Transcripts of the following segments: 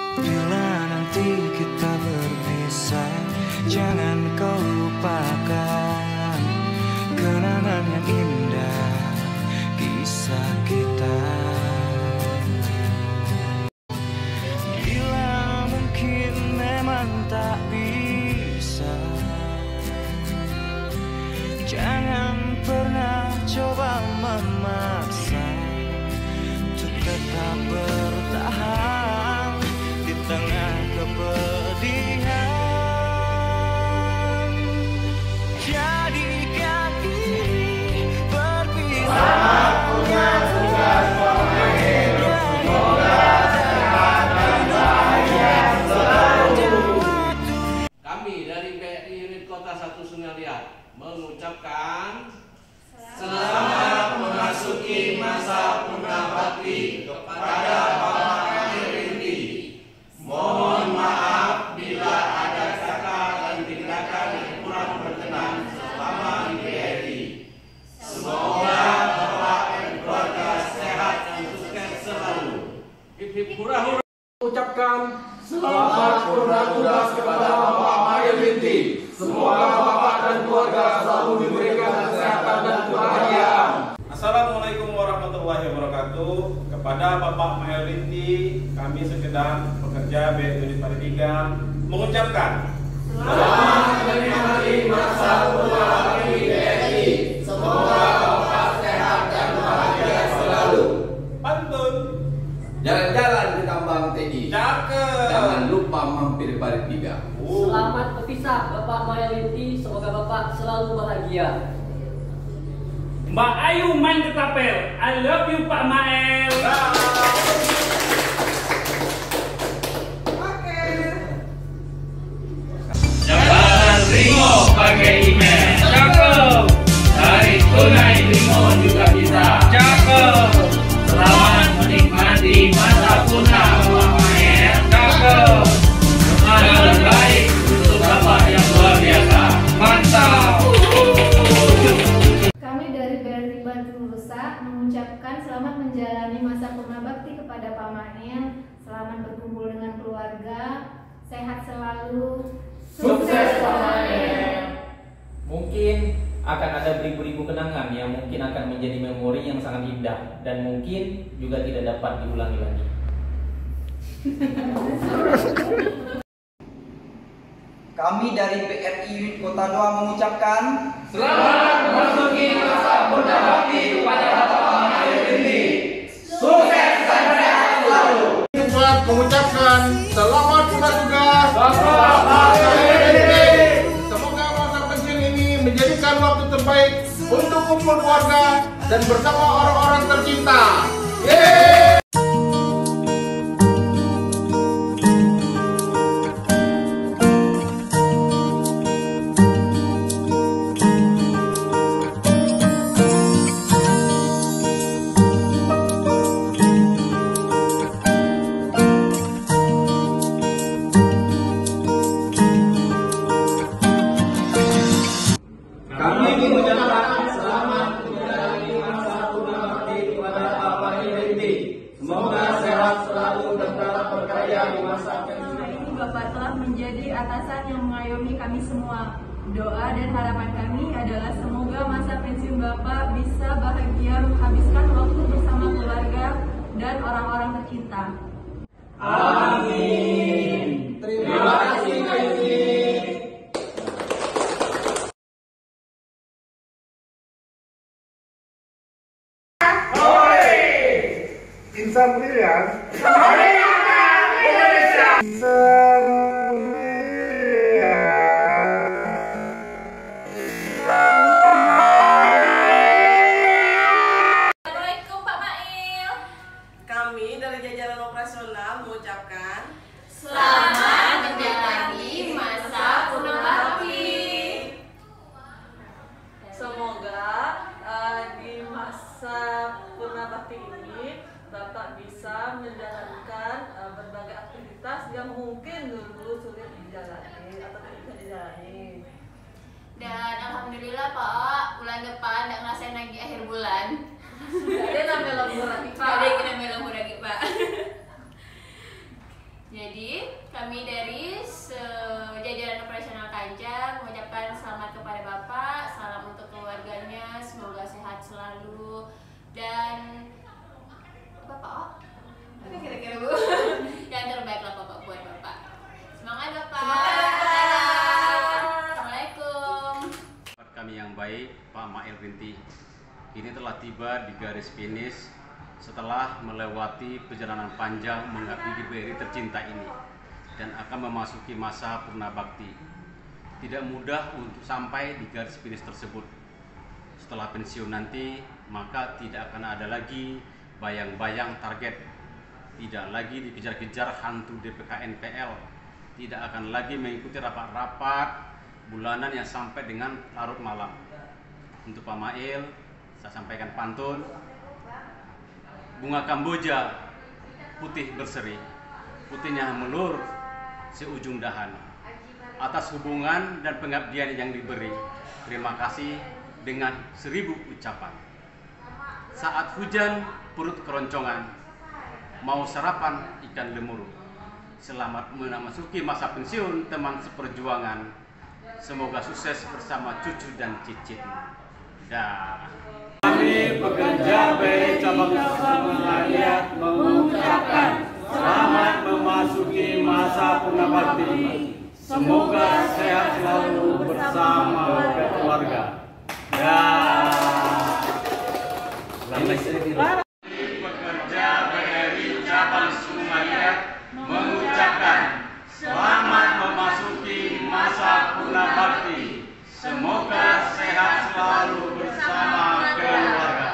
Bila nanti kita berpisah, jangan kau lupakan kenangan yang indah, kisah kita. Bila mungkin memang tak bisa, jangan pernah coba memaksa untuk tetap bertahan di tengah kepedihan. Jadikan ini perpisahan. Punya tugas pemain, semoga sehat dan bahagia selalu. Kami dari BRI Unit Kota 1 Sungai Liat mengucapkan selamat memasuki masa purnabakti kepada Bapak Rindy. Mohon maaf bila ada kata dan tindakan yang kurang berkenan selama di BRI. Semoga Bapak dan keluarga sehat dan sukses selalu. Hip hip hura hura. Ucapkan selamat purna tugas kepada Bapak Mario Rindy. Semoga Bapak dan keluarga selalu diberikan kesehatan dan kebahagiaan. Assalamualaikum warahmatullahi wabarakatuh. Kepada Bapak Mayor Rindy, kami sekedar pekerja BRI Unit Paritiga mengucapkan Selamat menikmati masa purnabakti BRI. Semoga Bapak sehat dan bahagia selalu. pantun. Jalan-jalan ke Tambang TI. Cakep. Jangan lupa mampir Paritiga. Selamat berpisah Bapak Mayor Rindy, semoga Bapak selalu bahagia. Mbak Ayu main ketapel. I love you Pak Mael. Jabatan Ringo pakai email. Cakep. Tarik tunai Ringo juga bisa. Cakep. Selamat menikmati masa purna Pak Mael. Cakep. Semangat terbaik untuk Bapak yang luar biasa. Mantap. Kami dari BRI Bandung Rusak mengucapkan selamat menjalani masa purnabakti kepada Pak Mail. Selamat berkumpul dengan keluarga, sehat selalu, Sukses Pak Mail. Mungkin akan ada beribu-ribu kenangan yang mungkin akan menjadi memori yang sangat indah dan mungkin juga tidak dapat diulangi lagi. Kami dari BRI Unit Kota 2 mengucapkan Selamat memasuki masa purnabakti kepada Bapak Mario Rindy. Sukses dan sehat selalu. Mengucapkan selamat purna tugas. Semoga masa pensiun ini menjadikan waktu terbaik untuk kumpul keluarga dan bersama orang-orang tercinta. Yeay! Kami mengucapkan selamat menjalani masa purnabakti kepada Bapak Rindy. Semoga sehat selalu dan tetap berkarya di masa pensiun. Ini Bapak telah menjadi atasan yang mengayomi kami semua. Doa dan harapan kami adalah semoga masa pensiun Bapak bisa bahagia menghabiskan waktu bersama keluarga dan orang-orang tercinta. Amin. Terima kasih Kak Yuni. Insan Brilian. Assalamualaikum Pak Mail. Kami dari jajaran operasional mengucapkan Selamat menjalani masa purnabakti. semoga di masa purnabakti ini Bapak bisa menjalankan berbagai aktivitas yang mungkin dulu sulit dijalani atau tidak bisa dijalani. Dan alhamdulillah Pak, bulan depan tidak ngerasain lagi akhir bulan. Ada namanya lembur lagi Pak. Ada yang namanya lembur lagi Pak. Jadi kami dari jajaran operasional Kanja mengucapkan selamat kepada Bapak, salam untuk keluarganya, semoga sehat selalu dan Bapak, apa kira-kira Bu? Yang terbaiklah Bapak buat Bapak. Semangat Bapak. Assalamualaikum. Kami yang baik, Pak Mail Rinti, kini telah tiba di garis finish setelah melewati perjalanan panjang mengabdi di BRI tercinta ini dan akan memasuki masa purna bakti. Tidak mudah untuk sampai di garis finish tersebut. Setelah pensiun nanti, maka tidak akan ada lagi bayang-bayang target, tidak lagi dikejar-kejar hantu DPKNPL, tidak akan lagi mengikuti rapat-rapat bulanan yang sampai dengan larut malam. Untuk Pak Mail, saya sampaikan pantun. Bunga Kamboja putih berseri, putihnya melur seujung dahan. Atas hubungan dan pengabdian yang diberi, terima kasih dengan 1000 ucapan. Saat hujan perut keroncongan, mau sarapan ikan lemuru. Selamat memasuki masa pensiun teman seperjuangan. Semoga sukses bersama cucu dan cicit. Dah. Kami pekerja BRI Cabang Semangat mengucapkan selamat memasuki masa purna bakti. Semoga sehat selalu bersama keluarga. Pekerja BRI Cabang Semangat mengucapkan selamat memasuki masa purna bakti. Semoga sehat selalu bersama keluarga.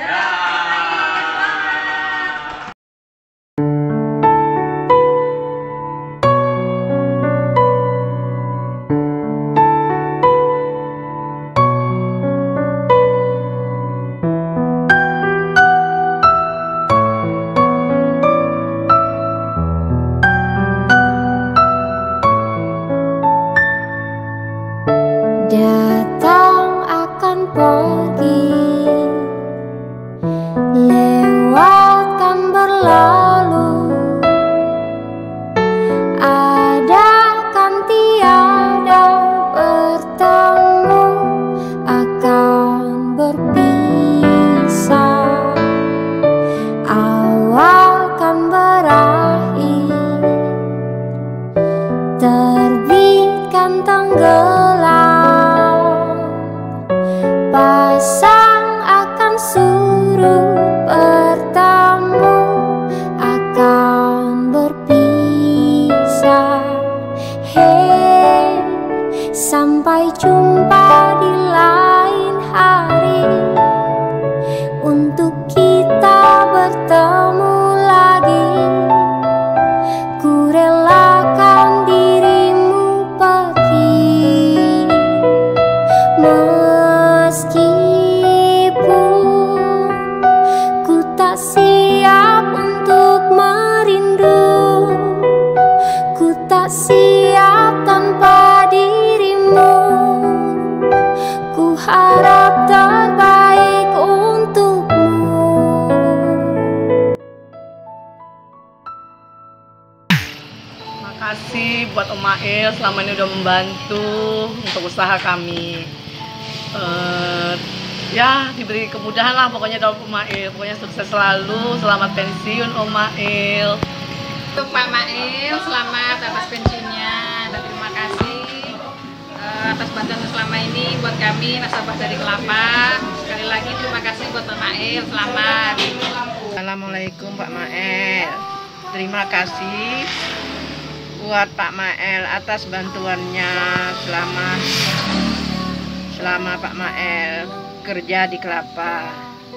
Datang akan pergi, lewatkan berlalu, ada kan tiada bertemu, akan berpisah, awal kan berakhir, terbitkan tenggelam. Pasang akan surut bertemu, akan berpisah. Hey, sampai jumpa di lain hari, untuk kita bertemu lagi. Ku relakan dirimu pergi, meskipun ku tak siap untuk merindu, ku tak siap tanpa dirimu. Ku harap terbaik untukmu. Makasih buat Om Mail selama ini udah membantu untuk usaha kami. Ya diberi kemudahan lah pokoknya dari Om Mail. Pokoknya sukses selalu, selamat pensiun Om Mail. Untuk Pak Mail, selamat atas pensiunnya dan terima kasih atas bantuan selama ini buat kami nasabah dari Kelapa. Sekali lagi terima kasih buat Pak Mail, selamat. Assalamualaikum Pak Mail. Terima kasih buat Pak Mail atas bantuannya selama Pak Mail kerja di Kelapa.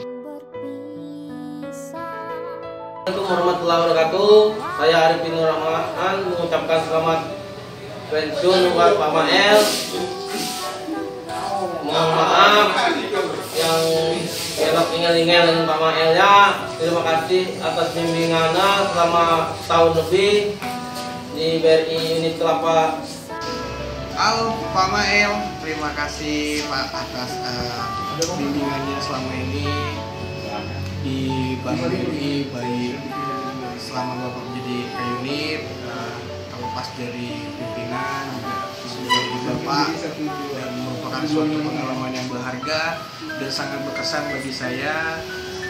Assalamualaikum warahmatullahi wabarakatuh. Saya Arifin Nur Rahman mengucapkan selamat pensiun buat Pak Mail. Mohon maaf yang ingel-ingel dengan Pak Mail ya. Terima kasih atas bimbingannya selama tahun lebih di BRI Unit Kelapa. Halo Pak Mail, terima kasih Pak atas bimbingannya selama ini di Bank BRI, baik selama Bapak menjadi unit merupakan suatu pengalaman yang berharga dan sangat berkesan bagi saya.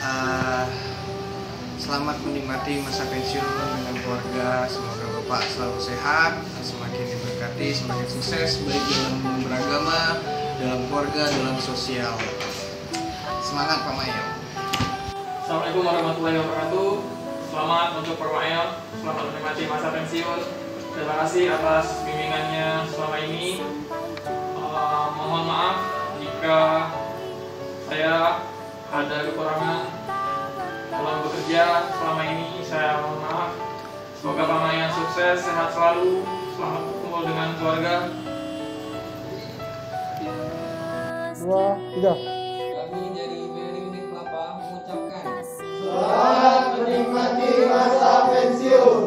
Selamat menikmati masa pensiun dengan keluarga. Semoga Bapak selalu sehat, semakin diberkati, semakin sukses baik dalam beragama, dalam keluarga, dalam sosial. Semangat Pak Mael. Assalamualaikum warahmatullahi wabarakatuh. Selamat untuk Pak Mael, selamat menikmati masa pensiun. Terima kasih atas bimbingannya selama ini. Mohon maaf jika saya ada kekurangan dalam bekerja selama ini. Saya mohon maaf. Semoga Pak Mael sukses, sehat selalu, selamat berkumpul dengan keluarga. 2, 3. Kami dari BRI Unit Kelapa mengucapkan selamat menikmati masa pensiun.